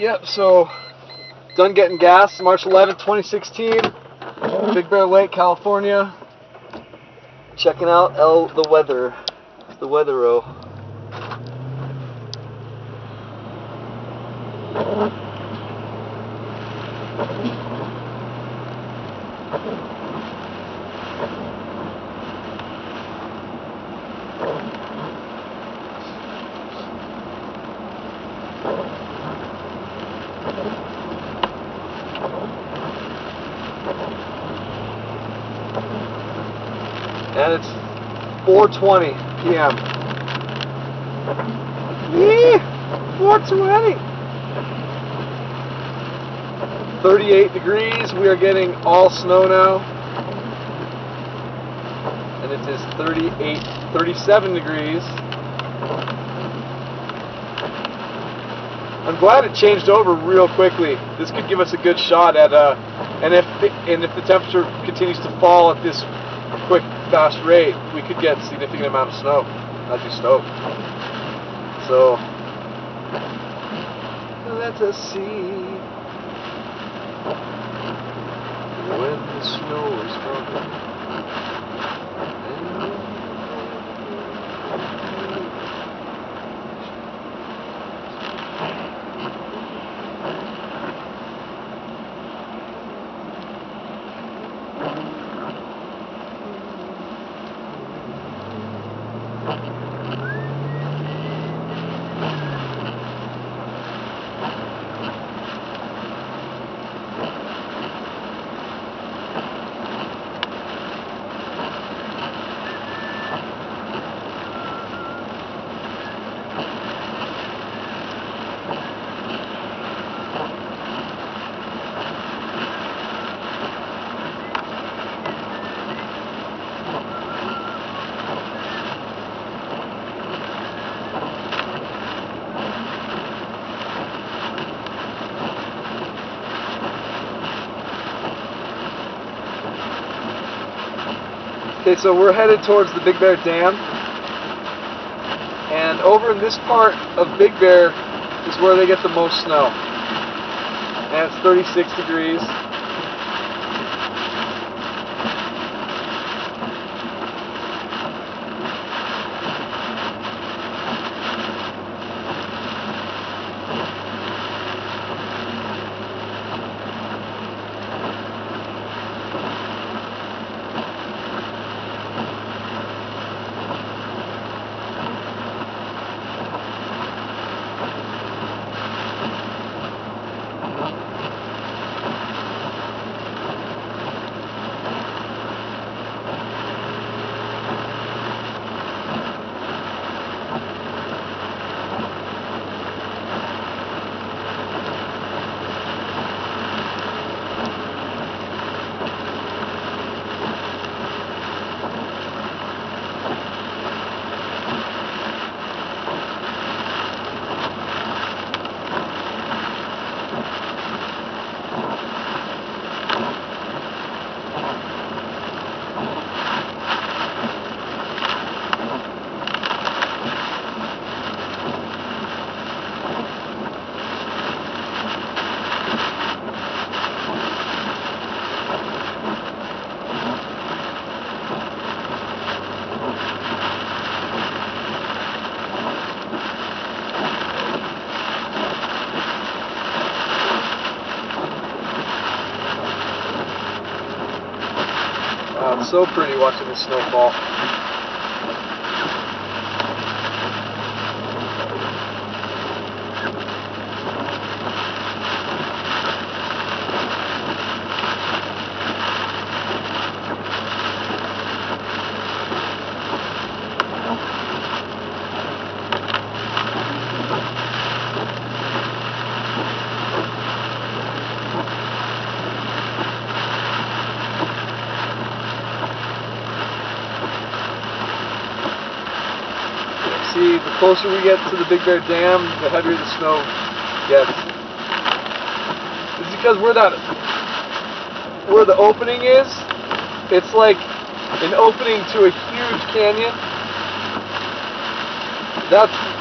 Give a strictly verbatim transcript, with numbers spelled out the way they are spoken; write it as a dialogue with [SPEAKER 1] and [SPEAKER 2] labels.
[SPEAKER 1] Yep, so done getting gas, March eleventh, twenty sixteen, Big Bear Lake, California. Checking out El the weather. It's the weather-o. And it's four twenty p m Yeah, four twenty. thirty-eight degrees. We are getting all snow now. And it is thirty-eight, thirty-seven degrees. I'm glad it changed over real quickly. This could give us a good shot at uh and if the, and if the temperature continues to fall at this quick, fast rate, we could get a significant amount of snow. I'd be stoked. So let us see when the snow is falling. Okay, so we're headed towards the Big Bear Dam, and over in this part of Big Bear is where they get the most snow, and it's thirty-six degrees. Wow, it's so pretty watching the snow fall. See, the closer we get to the Big Bear Dam, the heavier the snow gets. It's because where that, where the opening is, it's like an opening to a huge canyon. That's